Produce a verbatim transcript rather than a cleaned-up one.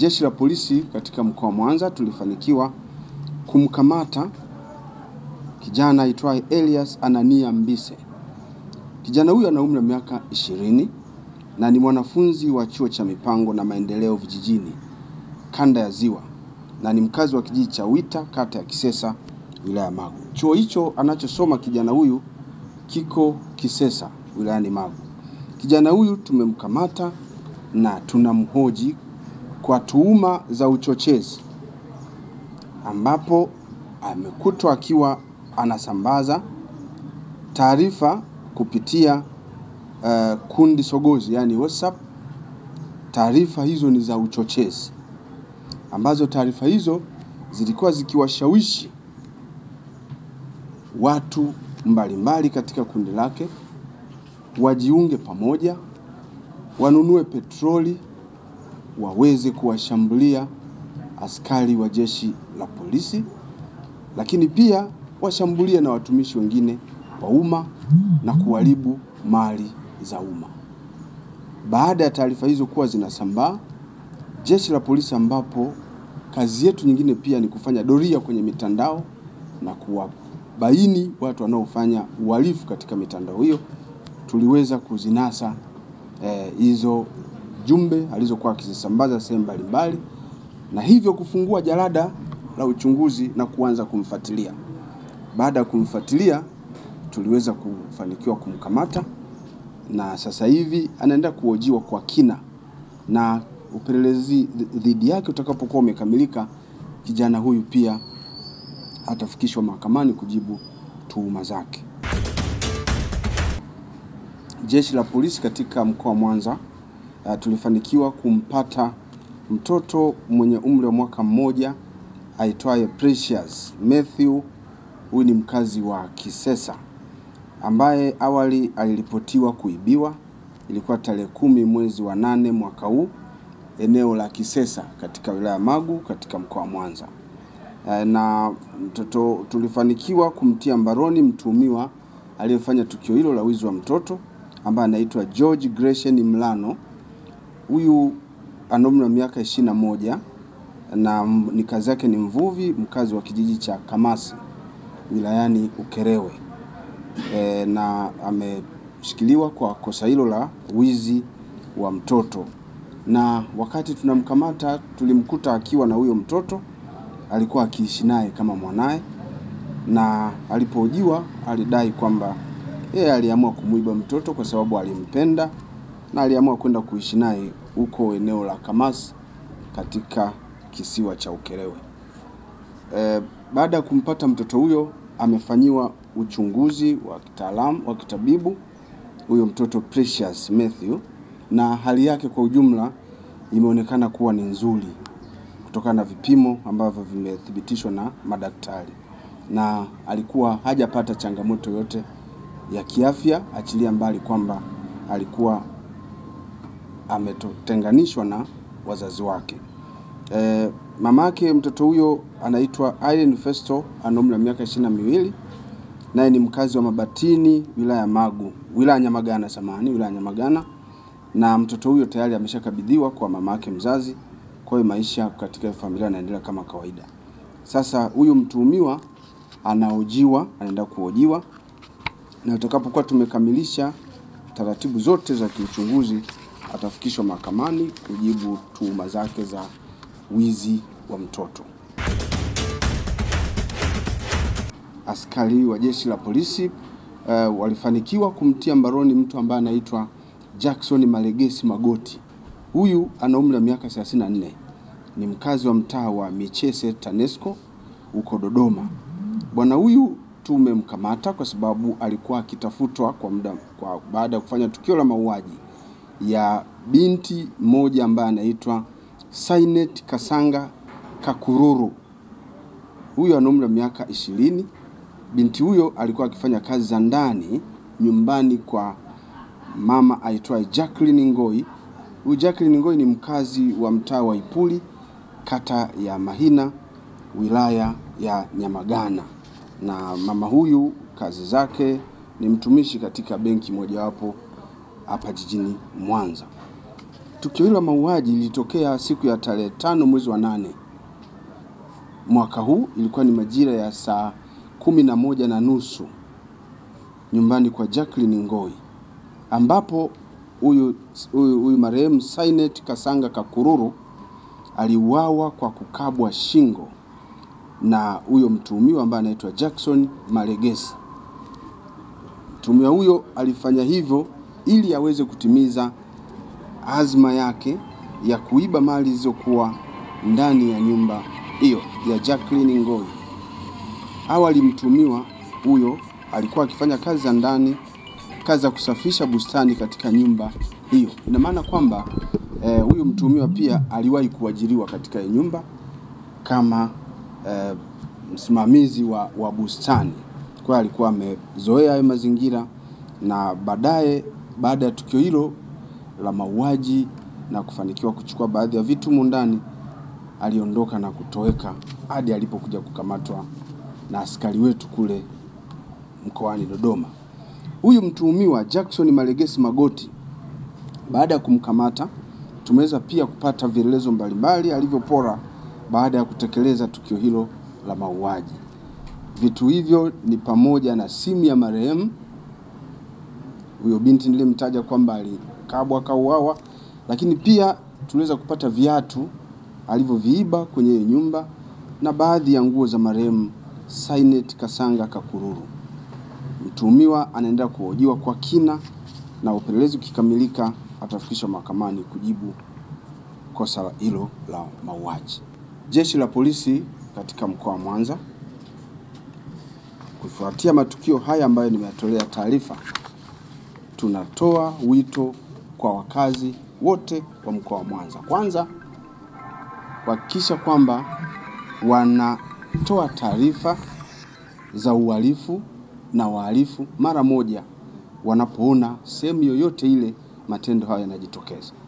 Jeshi la polisi katika mkoa wa Mwanza tulifanikiwa kumkamata kijana aitwaye Elias Anania Mbise. Kijana huyu ana umri wa miaka ishirini na ni mwanafunzi wa chuo cha mipango na maendeleo vijijini kanda ya Ziwa, na ni mkazi wa kijiji cha Wita, kata ya Kisesa, wilaya ya Magu. Chuo hicho anachosoma kijana huyu kiko Kisesa, wilayani Magu. Kijana huyu tumemkamata na tunamhoji kwa tuhuma za uchochezi, ambapo amekutwa akiwa anasambaza taarifa kupitia uh, kundi sogozi, yani WhatsApp. Taarifa hizo ni za uchochezi, ambazo taarifa hizo zilikuwa zikiwashawishi watu mbalimbali katika kundi lake wajiunge pamoja, wanunue petroli, waweze kuwashambulia askari wa jeshi la polisi, lakini pia washambulia na watumishi wengine wa umma na kuharibu mali za umma. Baada ya taarifa hizo kuwa zinasambaa, jeshi la polisi, ambapo kazi yetu nyingine pia ni kufanya doria kwenye mitandao na kuwabaini watu wanaofanya uhalifu katika mitandao hiyo, tuliweza kuzinasa eh, hizo jumbe alizokuwa akizisambaza sehemu mbalimbali, na hivyo kufungua jalada la uchunguzi na kuanza kumfuatilia. Baada ya kumfuatilia, tuliweza kufanikiwa kumkamata, na sasa hivi anaenda kuhojiwa kwa kina, na upelelezi dhidi yake utakapokuwa umekamilika, kijana huyu pia atafikishwa mahakamani kujibu tuhuma zake. Jeshi la polisi katika mkoa wa Mwanza uh, tulifanikiwa kumpata mtoto mwenye umri wa mwaka mmoja aitwaye Precious Matthew. Huyu ni mkazi wa Kisesa, ambaye awali aliripotiwa kuibiwa. Ilikuwa tarehe kumi mwezi wa nane mwaka huu, eneo la Kisesa katika wilaya Magu katika mkoa wa Mwanza. Na mtoto tulifanikiwa kumtia mbaroni mtuhumiwa aliyefanya tukio hilo la wizi wa mtoto, ambaye anaitwa George Gresham Mlano. Huyu ana umri wa miaka ishirini na moja na ni kazi yake ni mvuvi, mkazi wa kijiji cha Kamasi wilayani Ukerewe. E, na ameshikiliwa kwa kosa hilo la wizi wa mtoto. Na wakati tunamkamata tulimkuta akiwa na huyo mtoto, alikuwa akiishi naye kama mwanae, na alipohojiwa alidai kwamba yeye aliamua kumuiba mtoto kwa sababu alimpenda na aliamua kwenda kuishi naye huko eneo la Kamasi katika kisiwa cha Ukerewe. E, baada ya kumpata mtoto huyo, amefanyiwa uchunguzi wa kitaalamu wa kitabibu huyo mtoto Precious Matthew, na hali yake kwa ujumla imeonekana kuwa ni nzuri kutokana na vipimo ambavyo vimethibitishwa na madaktari, na alikuwa hajapata changamoto yote ya kiafya, achilia mbali kwamba alikuwa ametenganishwa na wazazi wake. E, mamake mtoto huyo anaitwa Irene Festo, ana umri wa miaka ishirini na miwili, naye ni mkazi wa Mabatini, wilaya ya Magu, wilaya Nyamagana samani, wilaya Nyamagana. Na mtoto huyo tayari ameshakabidhiwa kwa mamake mzazi, kwa hiyo maisha katika familia yanaendelea kama kawaida. Sasa huyu mtuhumiwa anahojiwa, anaenda kuhojiwa, na utakapokuwa tumekamilisha taratibu zote za kiuchunguzi, atafikishwa mahakamani kujibu tuhuma zake za wizi wa mtoto. Askari wa jeshi la polisi uh, walifanikiwa kumtia mbaroni mtu ambaye anaitwa Jackson Malegesi Magoti. Huyu ana umri wa miaka thelathini na nne, ni mkazi wa mtaa wa Michese Tanesco huko Dodoma. Bwana huyu tumemkamata kwa sababu alikuwa akitafutwa kwa muda kwa baada ya kufanya tukio la mauaji ya binti moja ambaye anaitwa Sainet Kasanga Kakururu. Huyu ana umri wa miaka ishirini. Binti huyo alikuwa akifanya kazi za ndani nyumbani kwa mama aitwaye Jacqueline Ngoi. Huyu Jacqueline Ngoi ni mkazi wa mtaa wa Ipuli, kata ya Mahina, wilaya ya Nyamagana. Na mama huyu kazi zake ni mtumishi katika benki mojawapo hapa jijini Mwanza. Tukio hilo la mauaji lilitokea siku ya tarehe tano mwezi wa nane mwaka huu. Ilikuwa ni majira ya saa kumi na moja na nusu nyumbani kwa Jacqueline Ngoi, ambapo huyu huyu marehemu Sainet Kasanga Kakururu aliuawa kwa kukabwa shingo na huyo mtuhumiwa ambaye anaitwa Jackson Malegesi. Mtuhumiwa huyo alifanya hivyo ili aweze kutimiza azma yake ya kuiba mali zilizokuwa ndani ya nyumba hiyo ya Jacqueline Ngoi. Awali mtuhumiwa huyo alikuwa akifanya kazi za ndani, kazi za kusafisha bustani katika nyumba hiyo. Ina maana kwamba eh, huyo mtuhumiwa pia aliwahi kuajiriwa katika nyumba kama eh, msimamizi wa, wa bustani. Kwa alikuwa amezoea hayo mazingira, na baadaye baada ya tukio hilo la mauaji na kufanikiwa kuchukua baadhi ya vitu mundani, aliondoka na kutoweka hadi alipokuja kukamatwa na askari wetu kule mkoani Dodoma. Huyu mtuhumiwa Jackson Malegesi Magoti, baada ya kumkamata, tumeweza pia kupata vielelezo mbalimbali alivyopora baada ya kutekeleza tukio hilo la mauaji. Vitu hivyo ni pamoja na simu ya marehemu huyo binti nilimtaja kwamba alikabwa kauawa, lakini pia tuliweza kupata viatu alivyoviiba kwenye nyumba na baadhi ya nguo za marehemu Sainet Kasanga Kakururu. Mtuhumiwa anaendelea kuhojiwa kwa kina, na upelelezi ukikamilika atafikishwa mahakamani kujibu kosa hilo la mauaji. Jeshi la polisi katika mkoa wa Mwanza, kufuatia matukio haya ambayo nimeyatolea taarifa, tunatoa wito kwa wakazi wote wa mkoa wa Mwanza. Kwanza, kuhakikisha kwamba wanatoa taarifa za uhalifu na wahalifu mara moja wanapoona sehemu yoyote ile matendo hayo yanajitokeza.